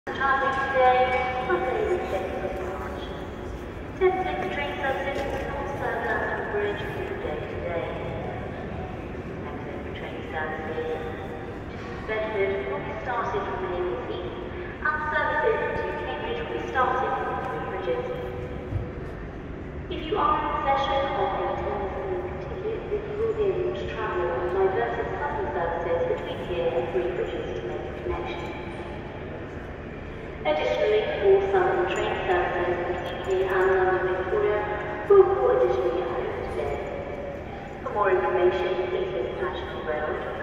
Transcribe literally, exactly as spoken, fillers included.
Traffic today, Monday the fifth of March. Thameslink train services to North Southampton Bridge day to day. Thameslink train services to Bedford will be started from Maple Heath, and services to Cambridge will be started from Three Bridges. If you are in possession of a Thameslink ticket, then you will be able to travel on diverted southern services between here and Three Bridges to make a connection. Additionally, all southern train services between here and London Victoria will be additionally added today. For more information, please visit national rail dot com.